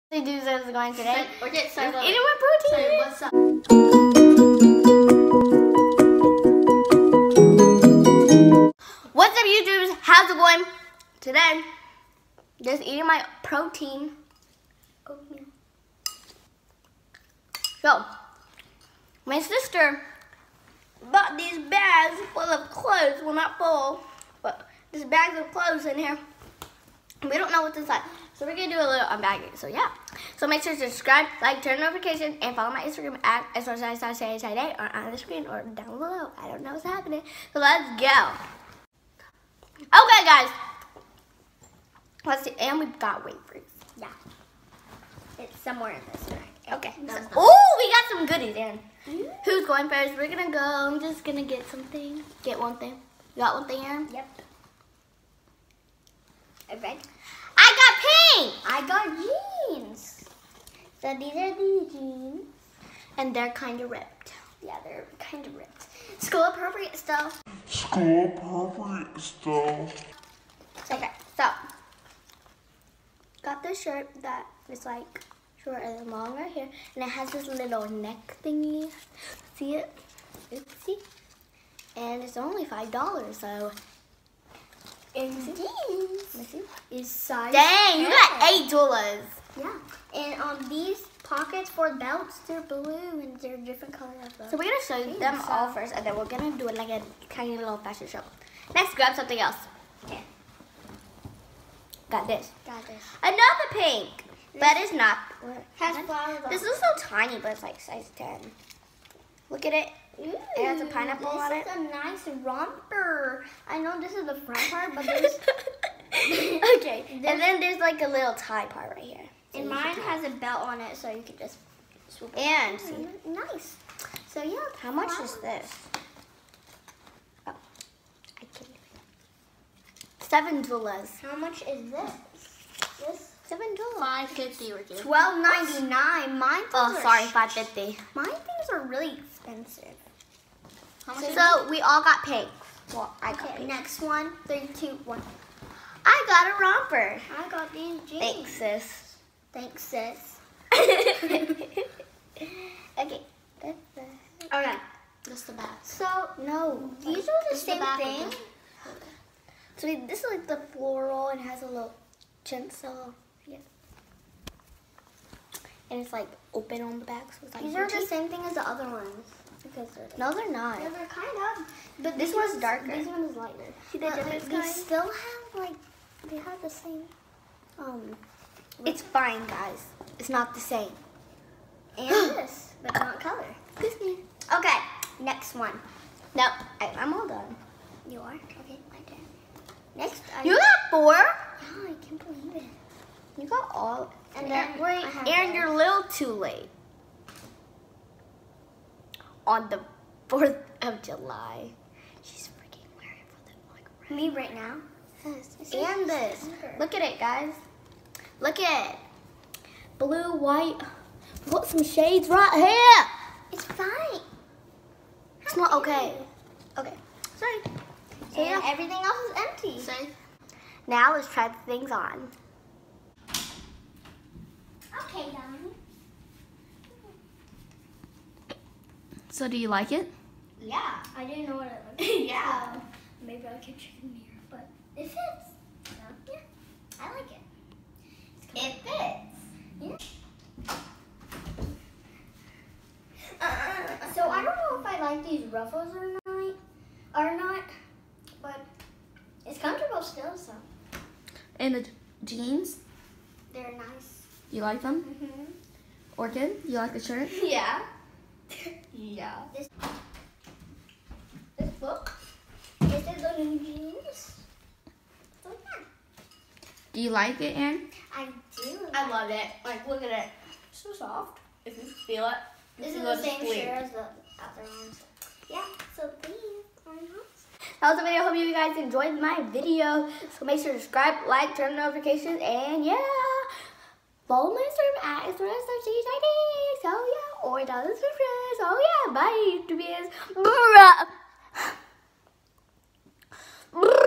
The dudes is going today. Okay, sorry. Eating my protein. Sorry, what's up? What's up, YouTubers? How's it going? Today, just eating my protein. Oatmeal. So, my sister bought these bags full of clothes. Well, not full, but this bags of clothes in here. We don't know what's inside. So we're going to do a little unbagging. So yeah. So make sure to subscribe, like, turn notifications, and follow my Instagram at SRSI or on the screen or down below. I don't know what's happening. So let's go. Okay, guys. Let's see. And we've got wafers. Yeah. It's somewhere in this bag. Okay. Oh, we got some goodies in. Who's going first? We're going to go. I'm just going to get something. Get one thing. You got one thing, Aaron? Yep. Okay. I got pink. I got jeans. So these are the jeans. And they're kind of ripped. Yeah, they're kind of ripped. School appropriate stuff. Okay, so got this shirt that is like short and long right here, and it has this little neck thingy. See it? Oopsie. And it's only $5, so. And these is size. Dang, you got $8. Yeah. And these pockets for belts, they're blue and they're different colors. So we're gonna show you them all first, and then we're gonna do it like a tiny little fashion show. Next, grab something else. Okay. Got this. Got this. Another pink, but it's not. Has flowers on This is so tiny, but it's like size 10. Look at it. Ooh, It has a pineapple on it. This is a nice romper. I know this is the front part, but there's... Okay. And then there's like a little tie part right here. So and mine has a belt on it, so you can just swoop it. And see. Nice. So yeah. How much is this? Oh, I can't. $7. How much is this? This $7. $5.50 or $12.99. Mine. Oh, sorry, $5.50. Mine things are really expensive. How much? So we all got pink. Well, I got Okay, pink. next one. 3, 2, 1. I got a romper. I got these jeans. Thanks, sis. Thanks, sis. Okay. Okay. That's the back. So No, these are the This is same back of thing. it. So this is like the floral and has a little tinsel. Yeah. And it's like open on the back, so it's like These are the boutique. same thing as the other ones. Because they're No, they're not. yeah, they're kind of. But This one's darker. This one is lighter. See the But difference, they guys? still have like they have the same. It's fine, guys. It's not the same. And this, but not color. Excuse me. Okay, next one. No, I'm all done. You are? Okay, my turn. Next, You got 4? yeah, I can't believe it. You got all. And then wait, I have Aaron, this. you're a little too late. On the 4th of July, she's freaking wearing for the like. Me right now. Yes. This is And this. December. Look at it, guys. Look at it. Blue, white. Put some shades right here. It's fine. It's not okay. Okay. Sorry. So And yeah. everything else is empty. Now let's try the things on. Okay, darling. So do you like it? Yeah, I didn't know what it looked like. Yeah. So maybe I'll check the mirror, but it fits. So yeah, I like it. It fits. So I don't know if I like these ruffles or not, but it's comfortable still. So And the jeans, they're nice. you like them? Mhm. Orchid, you like the shirt? Yeah. Yeah. This book. This is the new jeans. So yeah, Do you like it, Aaron? I do. I love it. Like, look at it. So soft. If you feel it. This you is go the to same sleep. shirt as the other ones. Yeah, so these are nice. That was the video. Hope you guys enjoyed my video. So make sure to subscribe, like, turn notifications, and yeah. Follow my Instagram at SRSI. So yeah. Or down the description. So yeah. Bye. To be